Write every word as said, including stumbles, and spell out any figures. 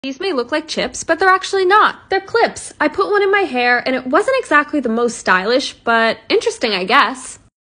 These may look like chips, but they're actually not. They're clips. I put one in my hair and it wasn't exactly the most stylish, but interesting, I guess.